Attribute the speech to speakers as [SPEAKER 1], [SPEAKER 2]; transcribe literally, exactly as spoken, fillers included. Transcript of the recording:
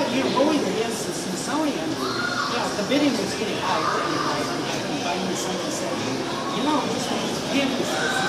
[SPEAKER 1] you know, going against the Smithsonian, you know, the bidding was getting higher, and I, I finally somebody said, you know, just campus